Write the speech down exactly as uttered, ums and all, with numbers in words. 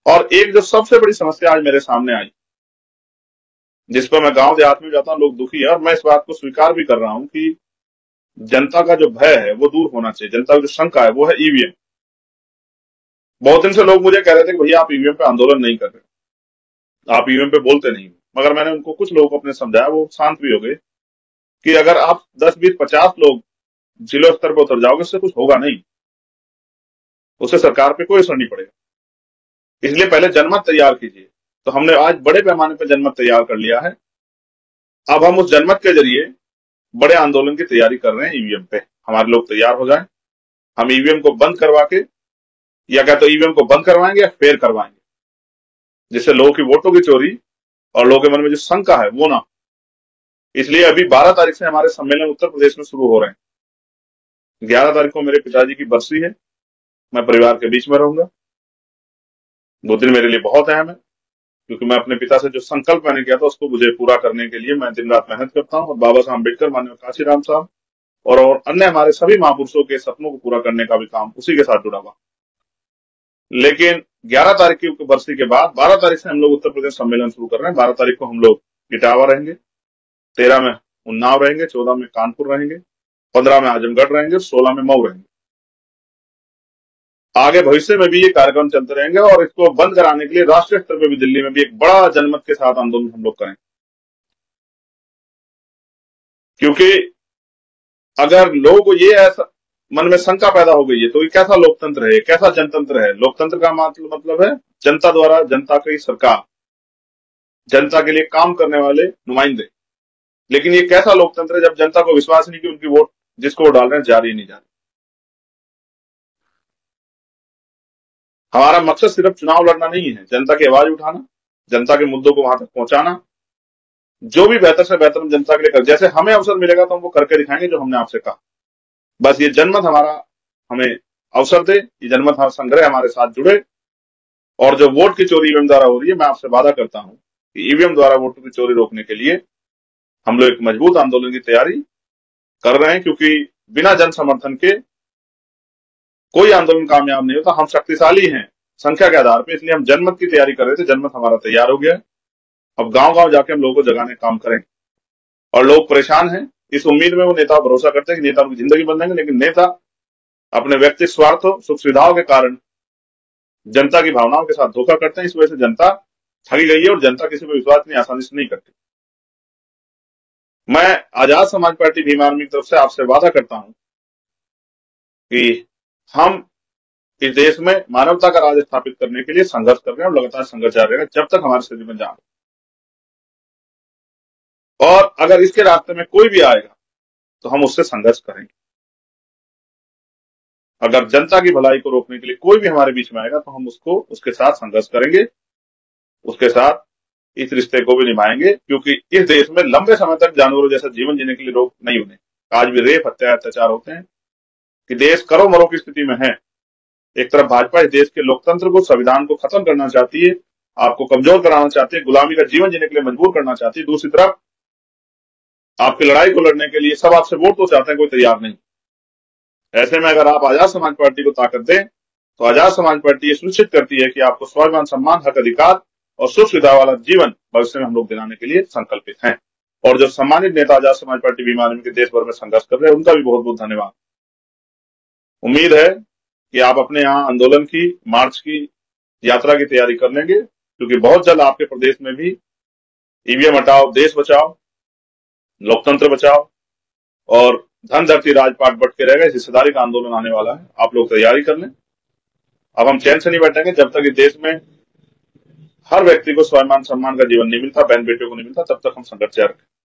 और एक जो सबसे बड़ी समस्या आज मेरे सामने आई, जिस पर मैं गांव देहात में जाता हूं, लोग दुखी है और मैं इस बात को स्वीकार भी कर रहा हूं कि जनता का जो भय है वो दूर होना चाहिए। जनता की जो शंका है वो है ईवीएम। बहुत दिन से लोग मुझे कह रहे थे कि भैया आप ईवीएम पे आंदोलन नहीं कर रहे, आप ईवीएम पे बोलते नहीं, मगर मैंने उनको, कुछ लोगों को अपने समझाया, वो शांत भी हो गए कि अगर आप दस बीस पचास लोग जिला स्तर पर उतर जाओगे उससे कुछ होगा नहीं, उससे सरकार पे कोई असर नहीं पड़ेगा। इसलिए पहले जनमत तैयार कीजिए। तो हमने आज बड़े पैमाने पर जनमत तैयार कर लिया है। अब हम उस जनमत के जरिए बड़े आंदोलन की तैयारी कर रहे हैं ईवीएम पे। हमारे लोग तैयार हो जाएं, हम ईवीएम को बंद करवा के, या क्या तो ईवीएम को बंद करवाएंगे या फेल करवाएंगे, जिससे लोगों की वोटों की चोरी और लोगों के मन में जो शंका है वो ना। इसलिए अभी बारह तारीख से हमारे सम्मेलन उत्तर प्रदेश में शुरू हो रहे हैं। ग्यारह तारीख को मेरे पिताजी की बरसी है, मैं परिवार के बीच में रहूंगा। वो दिन मेरे लिए बहुत अहम है, क्योंकि मैं अपने पिता से जो संकल्प मैंने किया था उसको मुझे पूरा करने के लिए मैं दिन रात मेहनत करता हूं। और बाबा साहब अम्बेडकर, माननीय काशीराम साहब और, और अन्य हमारे सभी महापुरुषों के सपनों को पूरा करने का भी काम उसी के साथ जुड़ा हुआ। लेकिन ग्यारह तारीख की बरसी के बाद बारह तारीख से हम लोग उत्तर प्रदेश सम्मेलन शुरू कर रहे हैं। बारह तारीख को हम लोग इटावा रहेंगे, तेरह में उन्नाव रहेंगे, चौदह में कानपुर रहेंगे, पंद्रह में आजमगढ़ रहेंगे, सोलह में मऊ रहेंगे। आगे भविष्य में भी ये कार्यक्रम चलते रहेंगे और इसको बंद कराने के लिए राष्ट्रीय स्तर पर भी दिल्ली में भी एक बड़ा जनमत के साथ आंदोलन हम लोग करें। क्योंकि अगर लोगों को ये ऐसा मन में शंका पैदा हो गई है तो ये कैसा लोकतंत्र है, कैसा जनतंत्र है। लोकतंत्र का मतलब है जनता द्वारा जनता की सरकार, जनता के लिए काम करने वाले नुमाइंदे। लेकिन ये कैसा लोकतंत्र है जब जनता को विश्वास नहीं कि उनकी वोट जिसको वो डाल रहे हैं जा रही नहीं जा रही। हमारा मकसद सिर्फ चुनाव लड़ना नहीं है, जनता की आवाज उठाना, जनता के मुद्दों को वहां तक पहुंचाना, जो भी बेहतर से बेहतर हम जनता के लिए कर, जैसे हमें अवसर मिलेगा तो हम वो करके दिखाएंगे जो हमने आपसे कहा। बस ये जनमत हमारा हमें अवसर दे, ये जनमत हमारा संग्रह हमारे साथ जुड़े। और जो वोट की चोरी ईवीएम द्वारा हो रही है, मैं आपसे वादा करता हूं कि ईवीएम द्वारा वोटों की चोरी रोकने के लिए हम लोग एक मजबूत आंदोलन की तैयारी कर रहे हैं। क्योंकि बिना जन समर्थन के कोई आंदोलन कामयाब नहीं होता। हम शक्तिशाली हैं संख्या के आधार पर, इसलिए हम जनमत की तैयारी कर रहे थे। जनमत हमारा तैयार हो गया है। अब गांव गांव जाके हम लोगों को जगाने का काम करें। और लोग परेशान हैं, इस उम्मीद में वो नेता भरोसा करते हैं कि नेता उनकी जिंदगी बन जाएंगे, लेकिन नेता अपने व्यक्तिगत स्वार्थों, सुख सुविधाओं के कारण जनता की भावनाओं के साथ धोखा करते हैं। इस वजह से जनता ठगी गई है और जनता किसी पर विश्वास नहीं आसानी से नहीं करती। मैं आजाद समाज पार्टी भीम आर्मी की तरफ से आपसे वादा करता हूं कि हम इस देश में मानवता का राज स्थापित करने के लिए संघर्ष कर रहे हैं और लगातार संघर्ष जारी रहेगा जब तक हमारे शरीर में जान। और अगर इसके रास्ते में कोई भी आएगा तो हम उससे संघर्ष करेंगे। अगर जनता की भलाई को रोकने के लिए कोई भी हमारे बीच में आएगा तो हम उसको उसके साथ संघर्ष करेंगे, उसके साथ इस रिश्ते को भी निभाएंगे। क्योंकि इस देश में लंबे समय तक जानवरों जैसा जीवन जीने के लिए लोग नहीं बने। आज भी रेप, हत्या, अत्याचार होते हैं कि देश करो मरो की स्थिति में है। एक तरफ भाजपा इस देश के लोकतंत्र को, संविधान को खत्म करना चाहती है, आपको कमजोर कराना चाहती है, गुलामी का जीवन जीने के लिए मजबूर करना चाहती है। दूसरी तरफ आपकी लड़ाई को लड़ने के लिए सब आपसे वोट तो चाहते हैं, कोई तैयार नहीं। ऐसे में अगर आप आजाद समाज पार्टी को ताकत दें तो आजाद समाज पार्टी ये सुनिश्चित करती है कि आपको स्वाभिमान, सम्मान, हक, अधिकार और सुख सुविधा वाला जीवन भविष्य में हम लोग दिलाने के लिए संकल्पित हैं। और जो सम्मानित नेता आजाद समाज पार्टी भीम आर्मी के देश भर में संघर्ष कर रहे हैं, उनका भी बहुत बहुत धन्यवाद। उम्मीद है कि आप अपने यहाँ आंदोलन की, मार्च की, यात्रा की तैयारी कर लेंगे, क्योंकि बहुत जल्द आपके प्रदेश में भी ईवीएम हटाओ, देश बचाओ, लोकतंत्र बचाओ और धन धरती राजपाट बट के रहेगा, इस हिस्सेदारी का आंदोलन आने वाला है। आप लोग तैयारी कर लें। अब हम चैन से नहीं बैठेंगे जब तक इस देश में हर व्यक्ति को स्वाभिमान, सम्मान का जीवन नहीं मिलता, बहन बेटियों को नहीं मिलता, तब तक हम संघर्ष जारी रखेंगे।